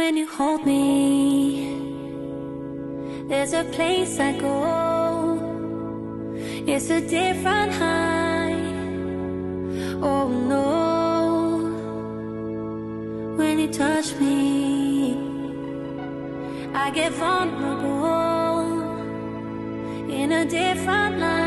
When you hold me, there's a place I go. It's a different high. Oh no. When you touch me, I get vulnerable in a different light.